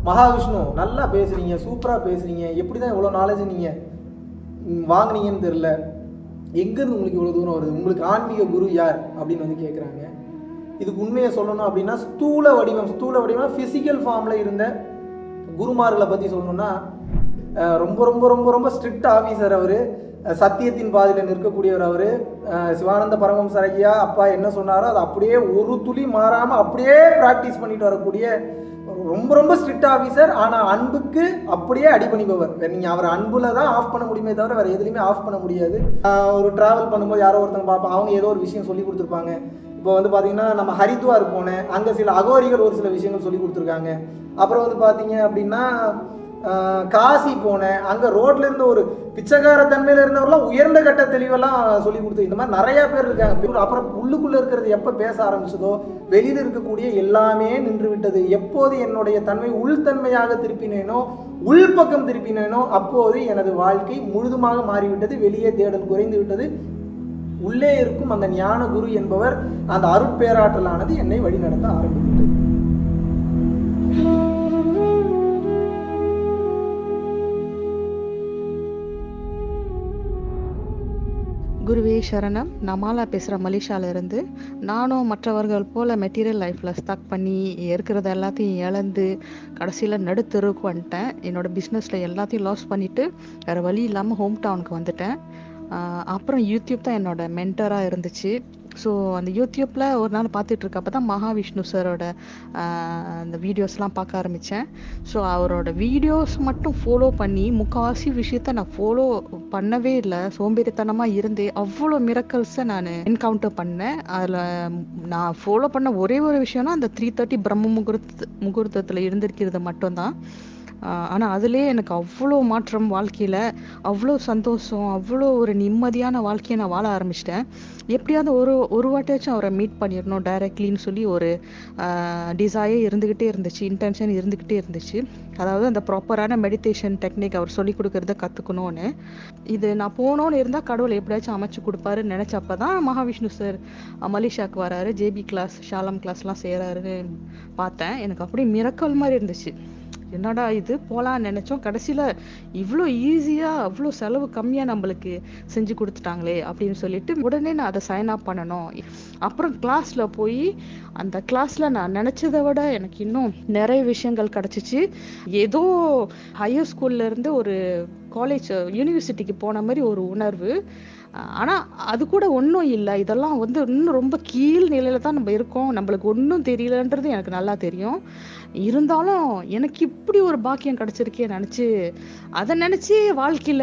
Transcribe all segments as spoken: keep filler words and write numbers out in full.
மகாவிஷ்ணு நல்லா பேசுறீங்க, சூப்பராக பேசுறீங்க, எப்படி தான் இவ்வளோ நாலேஜ் நீங்கள் வாங்கினீங்கன்னு தெரில, எங்கேருந்து உங்களுக்கு இவ்வளோ தூரம் வருது, உங்களுக்கு ஆன்மீக குரு யார் அப்படின்னு வந்து கேட்குறாங்க. இதுக்கு உண்மையை சொல்லணும் அப்படின்னா ஸ்தூல வடிவம் ஸ்தூல வடிவம் ஃபிசிக்கல் ஃபார்மில் இருந்த குருமார்களை பற்றி சொல்லணும்னா ரொம்ப ரொம்ப ரொம்ப ரொம்ப ஸ்ட்ரிக்ட் ஆஃபீஸர் அவர், சத்தியத்தின் பாதையில் நிற்கக்கூடியவர் அவர். சிவானந்த பரமஹம்சர் ஐயா அப்பா என்ன சொன்னாரோ அதை அப்படியே ஒரு துளி மாறாமல் அப்படியே ப்ராக்டிஸ் பண்ணிட்டு வரக்கூடிய ரொம்ப ரொம்ப ஸ்ட்ரிக்ட் ஆஃபீஸர். ஆனால் அன்புக்கு அப்படியே அடிபணிப்பவர். நீங்கள் அவர் அன்புல தான் ஆஃப் பண்ண முடியுமே தவிர வேறு எதுலையுமே ஆஃப் பண்ண முடியாது. ஒரு ட்ராவல் பண்ணும்போது யாரோ ஒருத்தங்க பார்ப்போம், அவங்க ஏதோ ஒரு விஷயம் சொல்லி கொடுத்துருப்பாங்க. இப்போ வந்து பார்த்தீங்கன்னா நம்ம ஹரித்வார் போனேன், அங்கே சில அகோரிகள் ஒரு சில விஷயங்கள் சொல்லி கொடுத்துருக்காங்க. அப்புறம் வந்து பார்த்தீங்க அப்படின்னா காசி போனேன், அங்கே ரோட்ல இருந்த ஒரு பிச்சைக்கார தன்மையில் இருந்தவரெல்லாம் உயர்ந்த கட்ட தெளிவெல்லாம் சொல்லி கொடுத்து, இந்த மாதிரி நிறையா பேர் இருக்காங்க. அப்புறம் உள்ளுக்குள்ளே இருக்கிறது எப்போ பேச ஆரம்பிச்சதோ வெளியில் இருக்கக்கூடிய எல்லாமே நின்று விட்டது. எப்போது என்னுடைய தன்மை உள்தன்மையாக திருப்பினேனோ, உள்பக்கம் திருப்பினேனோ அப்போது எனது வாழ்க்கை முழுதுமாக மாறிவிட்டது. வெளியே தேடல் குறைந்து விட்டது. உள்ளே இருக்கும் அந்த ஞான குரு என்பவர், அந்த அருட்பேராற்றலானது என்னை வழிநடத்த ஆரம்பித்தது. குருவே சரணம். நான் மாலா பேசுகிறேன் மலேசியாவிலேருந்து. நானும் மற்றவர்கள் போல் மெட்டீரியல் லைஃப்பில் ஸ்டக் பண்ணி இருக்கிறத எல்லாத்தையும் இழந்து கடைசியில் நடுத்தெருவுக்கு வந்துட்டேன். என்னோடய பிஸ்னஸில் எல்லாத்தையும் லாஸ் பண்ணிவிட்டு வேறு வழி இல்லாமல் ஹோம் டவுனுக்கு வந்துட்டேன். அப்புறம் யூடியூப் தான் என்னோடய மென்டராக இருந்துச்சு. ஸோ அந்த யூடியூப்பில் ஒரு நாள் பார்த்துட்ருக்கப்போ தான் மகாவிஷ்ணு சாரோட அந்த வீடியோஸ்லாம் பார்க்க ஆரம்பித்தேன். ஸோ அவரோட வீடியோஸ் மட்டும் ஃபாலோ பண்ணி முக்கால்வாசி விஷயத்த நான் ஃபாலோ பண்ணவே இல்லை, சோம்பேறித்தனமாக இருந்து அவ்வளோ மிரக்கல்ஸை நான் என்கவுண்டர் பண்ணேன். அதில் நான் ஃபாலோ பண்ண ஒரே ஒரு விஷயம்னா அந்த த்ரீ தேர்ட்டி பிரம்ம முகூர்த்த முகூர்த்தத்தில் இருந்திருக்கிறது மட்டும்தான். ஆனால் அதுலேயே எனக்கு அவ்வளோ மாற்றம், வாழ்க்கையில் அவ்வளோ சந்தோஷம், அவ்வளோ ஒரு நிம்மதியான வாழ்க்கையை நான் வாழ ஆரம்பிச்சிட்டேன். எப்படியாவது ஒரு ஒரு வாட்டியாச்சும் அவரை மீட் பண்ணிடணும் டைரக்ட்லின்னு சொல்லி ஒரு டிசைர் இருந்துக்கிட்டே இருந்துச்சு, இன்டென்ஷன் இருந்துக்கிட்டே இருந்துச்சு. அதாவது அந்த ப்ராப்பரான மெடிடேஷன் டெக்னிக் அவர் சொல்லி கொடுக்கறத கற்றுக்கணும்னு. இது நான் போனோன்னு இருந்தால் கடவுள் எப்படியாச்சும் அமைச்சு கொடுப்பாருன்னு நினச்சப்ப தான் மகாவிஷ்ணு சார் மலேசியாவுக்கு வராரு, ஜேபி கிளாஸ் ஷாலம் கிளாஸ்லாம் செய்கிறாருன்னு பார்த்தேன். எனக்கு அப்படியே மிரக்கல் மாதிரி இருந்துச்சு. என்னடா இது போகலான்னு நினச்சோம், கடைசியில் இவ்வளோ ஈஸியாக அவ்வளோ செலவு கம்மியாக நம்மளுக்கு செஞ்சு கொடுத்துட்டாங்களே அப்படின்னு சொல்லிட்டு உடனே நான் அதை சைன் அப் பண்ணணும். அப்புறம் கிளாஸில் போய் அந்த கிளாஸில் நான் நினச்சதை விட எனக்கு இன்னும் நிறைய விஷயங்கள் கிடச்சிச்சு. ஏதோ ஹையர் ஸ்கூல்லேருந்து ஒரு காலேஜ் யூனிவர்சிட்டிக்கு போன மாதிரி ஒரு உணர்வு. ஆனால் அது கூட ஒன்றும் இல்லை, இதெல்லாம் வந்து இன்னும் ரொம்ப கீழ் நிலையில் தான் நம்ம இருக்கோம், நம்மளுக்கு ஒன்றும் தெரியலன்றது எனக்கு நல்லா தெரியும். இருந்தாலும் எனக்கு இப்படி ஒரு பாக்கியம் கிடச்சிருக்கே நினச்சி அதை நினச்சி வாழ்க்கையில்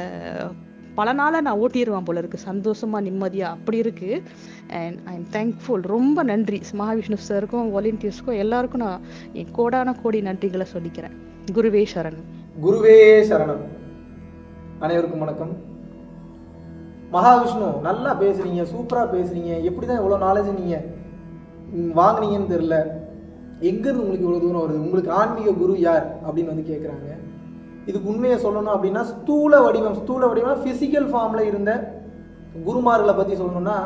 பல நாளாக நான் ஓட்டிடுவேன் போல இருக்குது, சந்தோஷமாக நிம்மதியாக அப்படி இருக்குது. And I am thankful. ரொம்ப நன்றி மகாவிஷ்ணு சாருக்கும் வாலண்டியர்ஸ்க்கும் எல்லாருக்கும் நான் என் கோடான கோடி நன்றிகளை சொல்லிக்கிறேன். குருவே சரணம். குருவே சரணம். அனைவருக்கும் வணக்கம். மகாவிஷ்ணு நல்லா பேசுறீங்க, சூப்பராக பேசுறீங்க, எப்படி தான் இவ்வளோ நாலேஜ் நீங்கள் வாங்கினீங்கன்னு தெரில, எங்கேருந்து உங்களுக்கு இவ்வளோ தூரம் வருது, உங்களுக்கு ஆன்மீக குரு யார் அப்படின்னு வந்து கேட்குறாங்க. இதுக்கு உண்மையை சொல்லணும் அப்படின்னா ஸ்தூல வடிவம் ஸ்தூல வடிவம் ஃபிசிக்கல் ஃபார்மில் இருந்த குருமார்களை பற்றி சொல்லணும்னா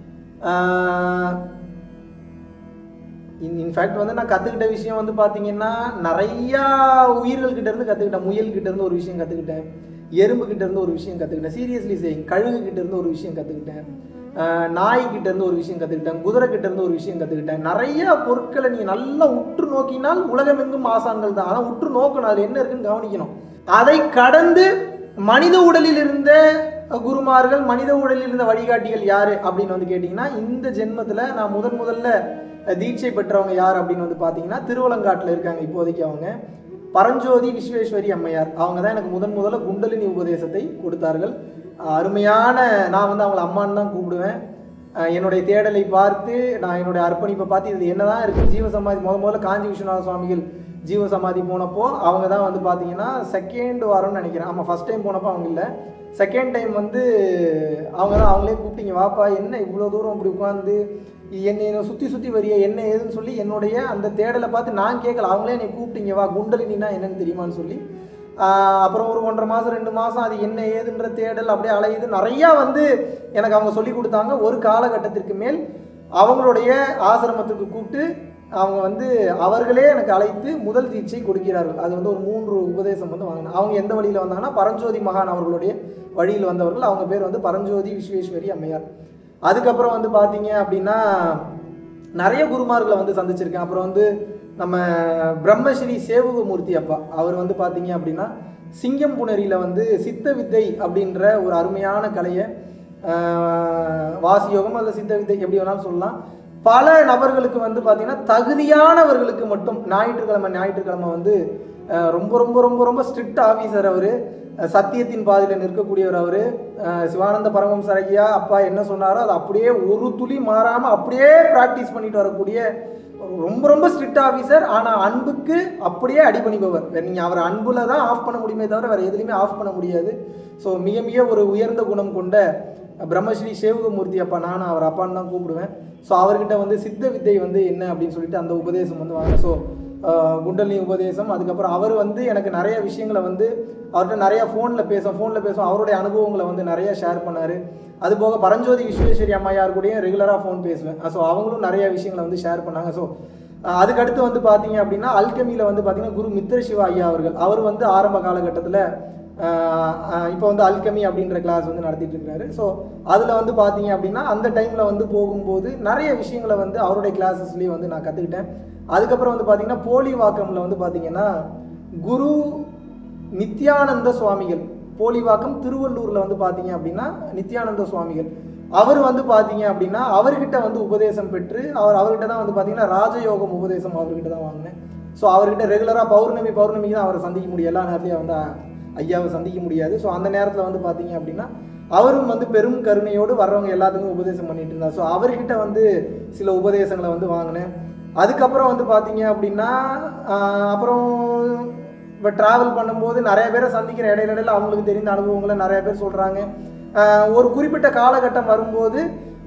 இன்ஃபேக்ட் வந்து நான் கற்றுக்கிட்ட விஷயம் வந்து பார்த்தீங்கன்னா நிறையா உயிர்கள்கிட்ட இருந்து கற்றுக்கிட்டேன். முயல்கிட்ட இருந்து ஒரு விஷயம் கற்றுக்கிட்டேன், எறும்புக்கிட்ட இருந்து ஒரு விஷயம் கற்றுக்கிட்டேன், சீரியஸ்லி சேயிங் கழுகுகிட்ட இருந்து ஒரு விஷயம் கற்றுக்கிட்டேன், நாய்கிட்ட இருந்து ஒரு விஷயம் கற்றுக்கிட்டேன், குதிரை கிட்ட இருந்து ஒரு விஷயம் கற்றுக்கிட்டேன். நிறைய பொருட்களை நீங்கள் நல்லா உற்று நோக்கினால் உலகமெங்கும் ஆசான்கள் தான். ஆனால் உற்று நோக்கணும், அது என்ன இருக்குன்னு கவனிக்கணும். அதை கடந்து மனித உடலில் இருந்த குருமார்கள், மனித உடலில் இருந்த வழிகாட்டிகள் யார் அப்படின்னு வந்து கேட்டிங்கன்னா, இந்த ஜென்மத்தில் நான் முதன் முதல்ல தீட்சை பெற்றவங்க யார் அப்படின்னு வந்து பார்த்தீங்கன்னா திருவலங்காட்டில் இருக்காங்க இப்போதைக்கு. அவங்க பரஞ்சோதி விஸ்வேஸ்வரி அம்மையார். அவங்க தான் எனக்கு முதன் முதல்ல குண்டலினி உபதேசத்தை கொடுத்தார்கள். அருமையான, நான் வந்து அவங்கள அம்மான்னு தான் கூப்பிடுவேன். என்னுடைய தேடலை பார்த்து, நான் என்னுடைய அர்ப்பணிப்பை பார்த்து இது என்ன தான் இருக்குது, ஜீவசமாதி முத முதல்ல காஞ்சி விஸ்வநாத சுவாமிகள் ஜீவசமாதி போனப்போ அவங்க தான் வந்து பார்த்தீங்கன்னா செகண்ட் வாரம்னு நினைக்கிறேன். ஆமாம், ஃபஸ்ட் டைம் போனப்போ அவங்க இல்லை, செகண்ட் டைம் வந்து அவங்க தான் அவங்களே கூப்பிட்டீங்க, வாப்பா என்ன இவ்வளோ தூரம் அப்படி உட்காந்து என்னை சுற்றி சுற்றி வரிய என்ன ஏதுன்னு சொல்லி என்னுடைய அந்த தேடலை பார்த்து நான் கேட்கல, அவங்களே என்னை கூப்பிட்டீங்க, வா குண்டலினா என்னன்னு தெரியுமான்னு சொல்லி. அப்புறம் ஒரு ஒன்றரை மாதம் ரெண்டு மாதம் அது என்ன ஏதுன்ற தேடல் அப்படியே அலையுது. நிறையா வந்து எனக்கு அவங்க சொல்லி கொடுத்தாங்க. ஒரு காலகட்டத்திற்கு மேல் அவங்களுடைய ஆசிரமத்துக்கு கூப்பிட்டு அவங்க வந்து அவர்களே எனக்கு அழைத்து முதல் தீட்சை கொடுக்கிறார்கள். அது வந்து ஒரு மூன்று உபதேசம் வந்து வாங்கினேன். அவங்க எந்த வழியில் வந்தாங்கன்னா பரஞ்சோதி மகான் அவர்களுடைய வழியில் வந்தவர்கள். அவங்க பேர் வந்து பரஞ்சோதி விஸ்வேஸ்வரி அம்மையார். அதுக்கப்புறம் வந்து பார்த்தீங்க அப்படின்னா நிறைய குருமார்களை வந்து சந்திச்சிருக்கேன். அப்புறம் வந்து நம்ம பிரம்மஸ்ரீ சேவகமூர்த்தி அப்பா, அவர் வந்து பார்த்தீங்க அப்படின்னா சிங்கம் புணரியில் வந்து சித்த வித்தை அப்படின்ற ஒரு அருமையான கலையை, வாசியோகம் அல்ல சித்த வித்தை எப்படி வேணாலும் சொல்லலாம், பல நபர்களுக்கு வந்து பார்த்தீங்கன்னா தகுதியானவர்களுக்கு மட்டும் ஞாயிற்றுக்கிழமை ஞாயிற்றுக்கிழமை வந்து ரொம்ப ரொம்ப ரொம்ப ரொம்ப ஸ்ட்ரிக்ட் ஆஃபீஸர் அவர், சத்தியத்தின் பாதையில் நிற்கக்கூடியவர் அவர். சிவானந்த பரமஹம்சர் ஐயா அப்பா என்ன சொன்னாரோ அதை அப்படியே ஒரு துளி மாறாமல் அப்படியே ப்ராக்டிஸ் பண்ணிட்டு வரக்கூடிய ரொம்ப ரொம்ப ஸ்ட்ரிக்ட் ஆஃபீஸர். ஆனால் அன்புக்கு அப்படியே அடிபணிப்பவர். நீங்கள் அவர் அன்புல தான் ஆஃப் பண்ண முடியுமே தவிர வேறு எதுலையுமே ஆஃப் பண்ண முடியாது. ஸோ மிக மிக ஒரு உயர்ந்த குணம் கொண்ட பிரம்மஸ்ரீ சேவகமூர்த்தி அப்பா, நானும் அவர் அப்பான்னு தான் கூப்பிடுவேன். ஸோ அவர்கிட்ட வந்து சித்த வித்தை வந்து என்ன அப்படின்னு சொல்லிட்டு அந்த உபதேசம் வந்து வாங்க. ஸோ குண்டலினி உபதேசம். அதுக்கப்புறம் அவர் வந்து எனக்கு நிறைய விஷயங்களை வந்து அவர்கிட்ட நிறையா ஃபோனில் பேசும் ஃபோனில் பேசும் அவருடைய அனுபவங்களை வந்து நிறைய ஷேர் பண்ணார். அதுபோக பரஞ்சோதி விஸ்வேஸ்வரி அம்மையார் கூடயும் ரெகுலராக ஃபோன் பேசுவேன். ஸோ அவங்களும் நிறைய விஷயங்களை வந்து ஷேர் பண்ணாங்க. ஸோ அதுக்கடுத்து வந்து பார்த்தீங்க அப்படின்னா அல்கெமியில் வந்து பார்த்தீங்கன்னா குரு மித்திர சிவா ஐயா அவர்கள், அவர் வந்து ஆரம்ப காலகட்டத்தில் இப்போ வந்து அல்கெமி அப்படின்ற கிளாஸ் வந்து நடத்திட்டு இருக்கிறாரு. ஸோ அதில் வந்து பார்த்தீங்க அப்படின்னா அந்த டைமில் வந்து போகும்போது நிறைய விஷயங்களை வந்து அவருடைய கிளாஸஸ்லேயே வந்து நான் கற்றுக்கிட்டேன். அதுக்கப்புறம் வந்து பார்த்தீங்கன்னா போலி வாக்கமில் வந்து பார்த்தீங்கன்னா குரு நித்யானந்த சுவாமிகள், போலிவாக்கம் திருவள்ளூரில் வந்து பார்த்தீங்க அப்படின்னா நித்யானந்த சுவாமிகள், அவர் வந்து பார்த்தீங்க அப்படின்னா அவர்கிட்ட வந்து உபதேசம் பெற்று அவர் அவர்கிட்ட தான் வந்து பார்த்தீங்கன்னா ராஜயோகம் உபதேசம் அவர்கிட்ட தான் வாங்கினேன். ஸோ அவர்கிட்ட ரெகுலராக பௌர்ணமி பௌர்ணமிக்கு தான் அவரை சந்திக்க முடியும், எல்லா நேரத்துலையும் வந்து ஐயாவை சந்திக்க முடியாது. ஸோ அந்த நேரத்தில் வந்து பார்த்தீங்க அப்படின்னா அவரும் வந்து பெரும் கருணையோடு வர்றவங்க எல்லாத்துக்கும் உபதேசம் பண்ணிட்டு இருந்தார். ஸோ அவர்கிட்ட வந்து சில உபதேசங்களை வந்து வாங்கினேன். அதுக்கப்புறம் வந்து பார்த்தீங்க அப்படின்னா அப்புறம் இப்போ ட்ராவல் பண்ணும்போது நிறைய பேரை சந்திக்கிற இடையில இடையில அவங்களுக்கு தெரிந்த அனுபவங்களை நிறைய பேர் சொல்கிறாங்க. ஒரு குறிப்பிட்ட காலகட்டம் வரும்போது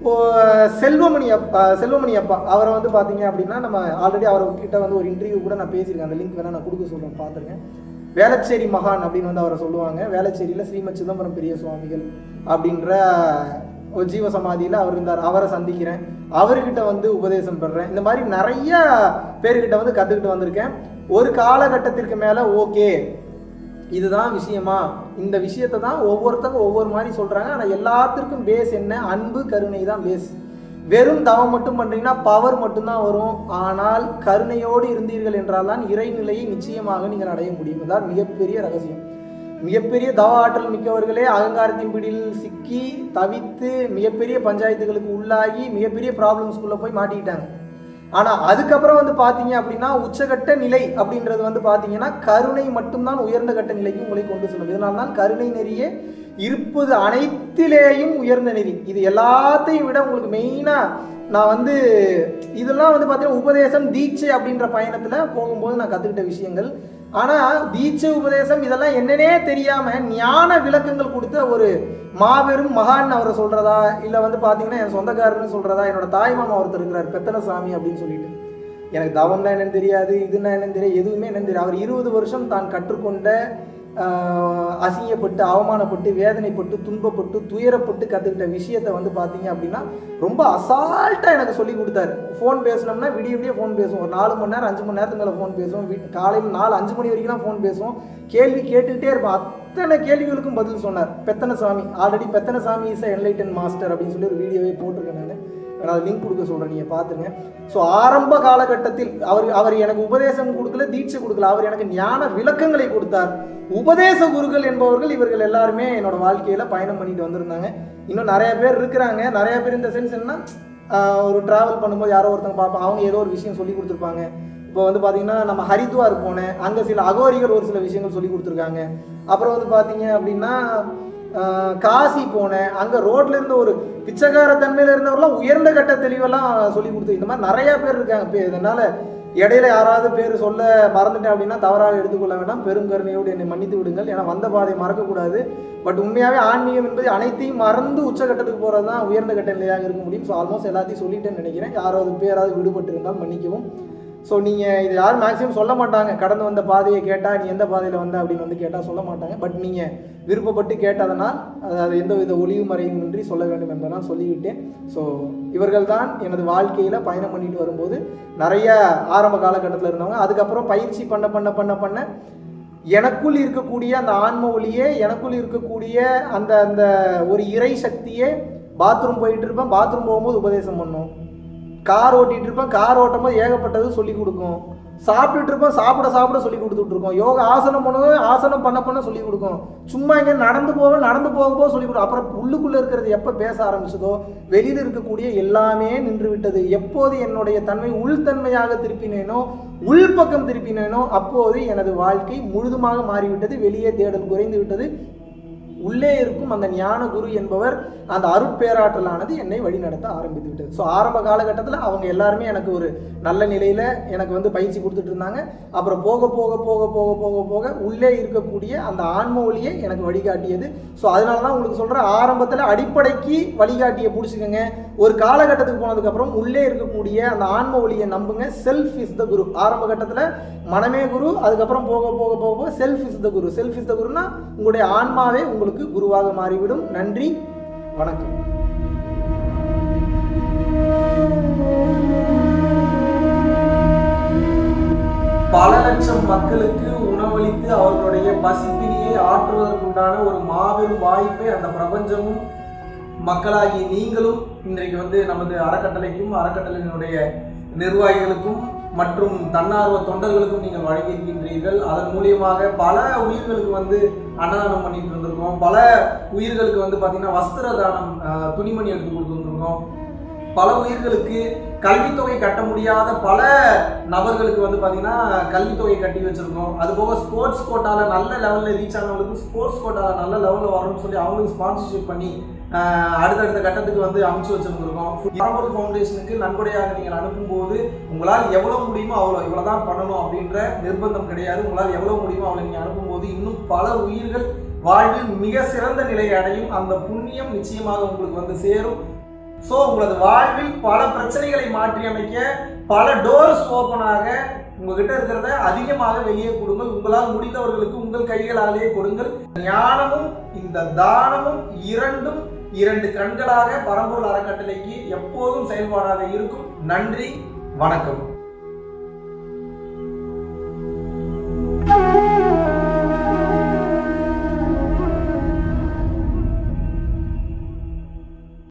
செல்வமணி அப்பா செல்வமணி அப்பா அவரை வந்து பார்த்தீங்க அப்படின்னா நம்ம ஆல்ரெடி அவர்கிட்ட வந்து ஒரு இன்டர்வியூ கூட நான் பேசியிருக்கேன். அந்த லிங்க் வேணால் நான் கொடுக்க சொல்கிறேன், பார்த்துருக்கேன். வேளச்சேரி மகான் அப்படின்னு வந்து அவரை சொல்லுவாங்க. வேளச்சேரியில் ஸ்ரீமத் சிதம்பரம் பெரிய சுவாமிகள் அப்படின்ற ஒரு ஜீவ சமாதியில் அவர் இருந்தார். அவரை சந்திக்கிறேன், அவர்கிட்ட வந்து உபதேசம் பெறுறேன். இந்த மாதிரி நிறைய பேர்கிட்ட வந்து கற்றுக்கிட்டு வந்திருக்கேன். ஒரு காலகட்டத்திற்கு மேலே ஓகே இதுதான் விஷயமா, இந்த விஷயத்தை தான் ஒவ்வொருத்தங்க ஒவ்வொரு மாதிரி சொல்கிறாங்க. ஆனால் எல்லாத்திற்கும் பேஸ் என்ன? அன்பு கருணை தான் பேஸ். வெறும் தவம் மட்டும் பண்ணுறீங்கன்னா பவர் மட்டும்தான் வரும். ஆனால் கருணையோடு இருந்தீர்கள் என்றால் தான் இறைநிலையை நிச்சயமாக நீங்கள் அடைய முடியும். அதான் மிகப்பெரிய ரகசியம். மிகப்பெரிய தவ ஆற்றல் மிக்கவர்களே அகங்காரத்தின் பிடியில் சிக்கி தவித்து மிகப்பெரிய பஞ்சாயத்துகளுக்கு உள்ளாகி மிகப்பெரிய ப்ராப்ளம்ஸ்குள்ளே போய் மாட்டிக்கிட்டாங்க. ஆனால் அதுக்கப்புறம் வந்து பார்த்தீங்க அப்படின்னா உச்சகட்ட நிலை அப்படின்றது வந்து பார்த்தீங்கன்னா கருணை மட்டும்தான் உயர்ந்த கட்ட நிலைக்கு உங்களை கொண்டு செல்லும். இதனால தான் கருணை நெறியே இருப்பது அனைத்திலேயும் உயர்ந்த நெறி. இது எல்லாத்தையும் விட உங்களுக்கு மெயினாக நான் வந்து இதெல்லாம் வந்து பார்த்தீங்கன்னா உபதேசம் தீட்சை அப்படின்ற பயணத்தில் போகும்போது நான் கற்றுக்கிட்ட விஷயங்கள். ஆனால் தீட்சை உபதேசம் இதெல்லாம் என்னன்னே தெரியாமல் ஞான விளக்கங்கள் கொடுத்த ஒரு மாபெரும் மகான் அவரை சொல்கிறதா, இல்லை வந்து பார்த்தீங்கன்னா என் சொந்தக்காரன்னு சொல்கிறதா, என்னோட தாய்மாமா ஒருத்தர் இருக்கிறார் பெத்தனசாமி அப்படின்னு சொல்லிட்டு. எனக்கு தவம்னா என்னன்னு தெரியாது, இதுன்னா என்னன்னு தெரியாது, எதுவுமே என்னன்னு தெரியாது. அவர் இருபது வருஷம் தான் கற்றுக்கொண்ட அசிங்கப்பட்டு அவமானப்பட்டு வேதனைப்பட்டு துன்பப்பட்டு துயரப்பட்டு கற்றுக்கிட்ட விஷயத்தை வந்து பார்த்தீங்க அப்படின்னா ரொம்ப அசால்ட்டாக எனக்கு சொல்லி கொடுத்தாரு. ஃபோன் பேசினோம்னா விடிய விடிய ஃபோன் பேசுவோம். ஒரு நாலு மணி நேரம் அஞ்சு மணி நேரத்துக்கு மேலே ஃபோன் பேசுவோம். காலையில் நாலு அஞ்சு மணி வரைக்கும் தான் ஃபோன் பேசுவோம். கேள்வி கேட்டுக்கிட்டே இருப்போம். அத்தனை கேள்விகளுக்கும் பதில் சொன்னார் Pethanasami. Already Pethanasami is enlighten master அப்படின்னு சொல்லி ஒரு வீடியோவே போட்டிருக்கேன். நான் நான் லிங்க் கொடுக்க சொல்கிறேன், நீங்கள் பார்த்துங்க. ஸோ ஆரம்ப காலகட்டத்தில் அவர் அவர் எனக்கு உபதேசம் கொடுக்கல, தீட்சை கொடுக்கல, அவர் எனக்கு ஞான விளக்கங்களை கொடுத்தார். உபதேச குருக்கள் என்பவர்கள் இவர்கள் எல்லாருமே என்னோட வாழ்க்கையில் பயணம் பண்ணிட்டு வந்திருந்தாங்க. இன்னும் நிறைய பேர் இருக்கிறாங்க. நிறைய பேர் இந்த சென்ஸ் என்ன, ஒரு ட்ராவல் பண்ணும்போது யாரோ ஒருத்தங்க பார்ப்போம், அவங்க ஏதோ ஒரு விஷயம் சொல்லி கொடுத்துருப்பாங்க. இப்போ வந்து பார்த்தீங்கன்னா நம்ம ஹரித்வார் போனேன், அங்கே சில அகோரிகள் ஒரு சில விஷயங்கள் சொல்லி கொடுத்துருக்காங்க. அப்புறம் வந்து பார்த்தீங்க அப்படின்னா காசி போனேன், அங்கே ரோட்ல இருந்து ஒரு பிச்சைக்கார தன்மையில் இருந்தவரெல்லாம் உயர்ந்த கட்ட தெளிவெல்லாம் சொல்லி கொடுத்து. இந்த மாதிரி நிறையா பேர் இருக்காங்க. இதனால இடையில யாராவது பேர் சொல்ல மறந்துட்டேன் அப்படின்னா தவறாக எடுத்துக்கொள்ள வேண்டாம். பெருங்கருணையோடு என்னை மன்னித்து விடுங்கள். ஏன்னா வந்த பாதை மறக்கக்கூடாது. பட் உண்மையாகவே ஆன்மீகம் என்பது அனைத்தையும் மறந்து உச்சகட்டத்துக்கு போகிறது தான் உயர்ந்த கட்ட நிலையாக இருக்க முடியும். ஸோ ஆல்மோஸ்ட் எல்லாத்தையும் சொல்லிட்டேன்னு நினைக்கிறேன். யாராவது பேராவது விடுபட்டு இருந்தால் மன்னிக்கவும். ஸோ நீங்கள் இது யாரும் மேக்ஸிமம் சொல்ல மாட்டாங்க, கடந்து வந்த பாதையை கேட்டால் நீ எந்த பாதையில் வந்த அப்படின்னு வந்து கேட்டால் சொல்ல மாட்டாங்க. பட் நீங்கள் விருப்பப்பட்டு கேட்டதனால் அது எந்த வித ஒளிவு மறைவின்றி சொல்ல வேண்டும் என்பதனால் சொல்லிவிட்டேன். ஸோ இவர்கள் தான் எனது வாழ்க்கையில் பயணம் பண்ணிட்டு வரும்போது நிறைய ஆரம்ப காலகட்டத்தில் இருந்தவங்க. அதுக்கப்புறம் பயிற்சி பண்ண பண்ண பண்ண பண்ண எனக்குள் இருக்கக்கூடிய அந்த ஆன்ம ஒளியே, எனக்குள் இருக்கக்கூடிய அந்த அந்த ஒரு இறை சக்தியே, பாத்ரூம் போயிட்டு இருப்பேன், பாத்ரூம் போகும்போது உபதேசம் பண்ணும், கார் ஓட்டிகிட்டு இருப்பேன், கார் ஓட்டும் போது ஏகப்பட்டது சொல்லி கொடுக்கும், சாப்பிட்டுட்டு இருப்பேன், சாப்பிட சாப்பிட சொல்லி கொடுத்துட்ருக்கோம், யோகா ஆசனம் பண்ணுவேன், ஆசனம் பண்ண பண்ண சொல்லி கொடுக்கும், சும்மா இங்கே நடந்து போவேன், நடந்து போக போக சொல்லி கொடுக்கும். அப்புறம் உள்ளுக்குள்ளே இருக்கிறது எப்போ பேச ஆரம்பிச்சதோ வெளியில் இருக்கக்கூடிய எல்லாமே நின்று விட்டது. எப்போது என்னுடைய தன்மை உள்தன்மையாக திருப்பினேனோ, உள்பக்கம் திருப்பினேனோ அப்போது எனது வாழ்க்கை முழுதுமாக மாறிவிட்டது. வெளியே தேடல் குறைந்து விட்டது. உள்ளே இருக்கும் அந்த ஞான குரு என்பவர், அந்த அருட்பேராற்றலானது என்னை வழிநடத்த ஆரம்பித்து விட்டது. ஸோ ஆரம்ப காலகட்டத்தில் அவங்க எல்லாருமே எனக்கு ஒரு நல்ல நிலையில் எனக்கு வந்து பயிற்சி கொடுத்துட்டு இருந்தாங்க. அப்புறம் போக போக போக போக போக போக உள்ளே இருக்கக்கூடிய அந்த ஆன்ம ஒளியை எனக்கு வழிகாட்டியது. ஸோ அதனால தான் உங்களுக்கு சொல்கிறேன், ஆரம்பத்தில் அடிப்படைக்கு வழிகாட்டியை பிடிச்சிக்கோங்க. ஒரு காலகட்டத்துக்கு போனதுக்கப்புறம் உள்ளே இருக்கக்கூடிய அந்த ஆன்ம ஒளியை நம்புங்க. Self is the guru. ஆரம்ப கட்டத்தில் மனமே குரு, அதுக்கப்புறம் போக போக போக போக self is the guru. Self is the குருன்னா உங்களுடைய ஆன்மாவே உங்களுக்கு குருவாக மாறிவிடும். நன்றி, வணக்கம். பல லட்சம் மக்களுக்கு உணவளித்து அவர்களுடைய பசிப்பினியை ஆற்றுவதற்குண்டான ஒரு மாபெரும் வாய்ப்பை அந்த பிரபஞ்சமும் மக்களாகிய நீங்களும் இன்றைக்கு வந்து நமது அறக்கட்டளைக்கும் அறக்கட்டளையினுடைய நிர்வாகிகளுக்கும் மற்றும் தன்னார்வ தொண்டர்களுக்கும் நீங்கள் வழங்கியிருக்கின்றீர்கள். அதன் மூலியமாக பல உயிர்களுக்கு வந்து அன்னதானம் பண்ணிட்டு இருந்திருக்கோம். பல உயிர்களுக்கு வந்து பார்த்தீங்கன்னா வஸ்திர தானம், துணிமணி எடுத்து கொடுத்துருந்துருக்கோம். பல உயிர்களுக்கு கல்வித்தொகை கட்ட முடியாத பல நபர்களுக்கு வந்து பார்த்தீங்கன்னா கல்வித்தொகை கட்டி வச்சிருக்கோம். அதுபோக ஸ்போர்ட்ஸ் கோட்டால நல்ல லெவலில் ரீச் ஆனவங்களுக்கு ஸ்போர்ட்ஸ் கோட்டால நல்ல லெவலில் வரணும்னு சொல்லி அவங்களுக்கு ஸ்பான்சர்ஷிப் பண்ணி அடுத்தடுத்த கட்டத்துக்கு வந்து அமைச்சு வச்சிருந்திருக்கோம். பரம்பொருள் ஃபவுண்டேஷனுக்கு நன்கொடையாக நீங்கள் அனுப்பும்போது உங்களால் எவ்வளோ முடியுமோ அவ்வளோ, இவ்வளோ தான் பண்ணணும் அப்படின்ற நிர்பந்தம் கிடையாது. உங்களால் எவ்வளோ முடியுமோ அவ்வளோ நீங்கள் அனுப்பும்போது இன்னும் பல உயிர்கள் வாழ்வில் மிக சிறந்த நிலையை அடையும். அந்த புண்ணியம் நிச்சயமாக உங்களுக்கு வந்து சேரும். ஸோ உங்களது வாழ்வில் பல பிரச்சனைகளை மாற்றி அமைக்க பல டோர்ஸ் ஓப்பனாக உங்ககிட்ட இருக்கிறத அதிகமாக வெளியே கொடுங்கள். உங்களால் முடிந்தவர்களுக்கு உங்கள் கைகளாலேயே கொடுங்கள். ஞானமும் இந்த தானமும் இரண்டும் இரண்டு கண்களாக பரம்பொருள் அறக்கட்டளைக்கு எப்போதும் செயல்பாடாக இருக்கும். நன்றி, வணக்கம்.